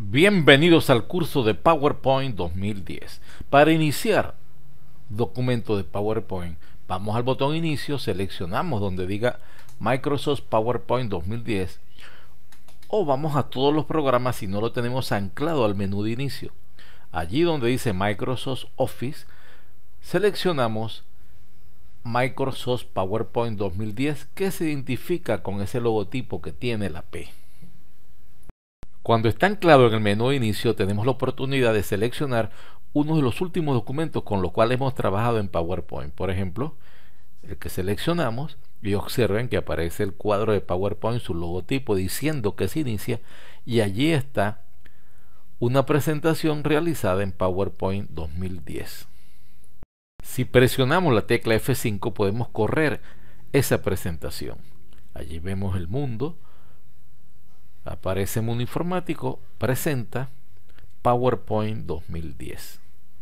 Bienvenidos al curso de PowerPoint 2010. Para iniciar documento de PowerPoint, vamos al botón Inicio, seleccionamos donde diga Microsoft PowerPoint 2010 o vamos a todos los programas si no lo tenemos anclado al menú de inicio. Allí donde dice Microsoft Office, seleccionamos Microsoft PowerPoint 2010 que se identifica con ese logotipo que tiene la P. Cuando está anclado en el menú de inicio, tenemos la oportunidad de seleccionar uno de los últimos documentos con los cuales hemos trabajado en PowerPoint. Por ejemplo, el que seleccionamos, y observen que aparece el cuadro de PowerPoint, su logotipo diciendo que se inicia, y allí está una presentación realizada en PowerPoint 2010. Si presionamos la tecla F5 podemos correr esa presentación. Allí vemos el mundo. Aparece Mundo Informático, presenta PowerPoint 2010.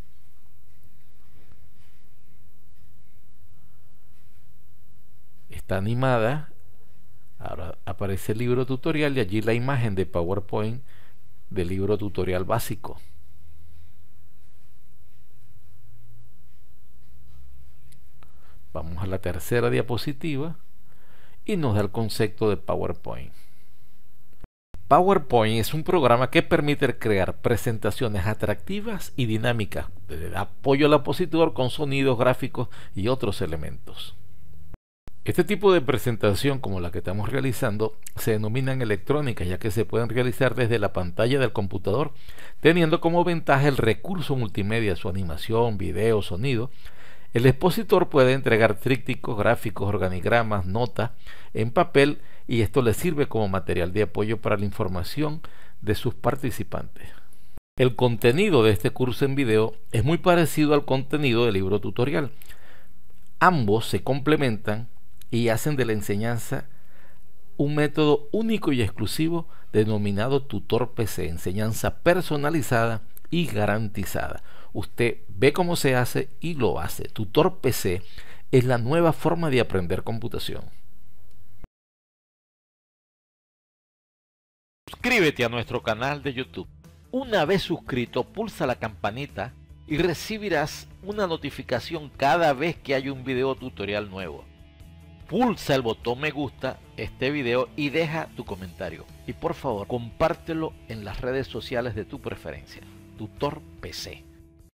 Está animada. Ahora aparece el libro tutorial y allí la imagen de PowerPoint del libro tutorial básico. Vamos a la tercera diapositiva y nos da el concepto de PowerPoint. PowerPoint es un programa que permite crear presentaciones atractivas y dinámicas, de apoyo al opositor con sonidos, gráficos y otros elementos. Este tipo de presentación, como la que estamos realizando, se denominan electrónicas, ya que se pueden realizar desde la pantalla del computador, teniendo como ventaja el recurso multimedia, su animación, video, sonido. El expositor puede entregar trípticos, gráficos, organigramas, notas en papel y esto le sirve como material de apoyo para la información de sus participantes. El contenido de este curso en video es muy parecido al contenido del libro tutorial. Ambos se complementan y hacen de la enseñanza un método único y exclusivo denominado Tutor PC, enseñanza personalizada y garantizada. Usted ve cómo se hace y lo hace. Tutor PC es la nueva forma de aprender computación. Suscríbete a nuestro canal de YouTube. Una vez suscrito, pulsa la campanita y recibirás una notificación cada vez que haya un video tutorial nuevo. Pulsa el botón me gusta este video y deja tu comentario. Y por favor, compártelo en las redes sociales de tu preferencia. Tutor PC.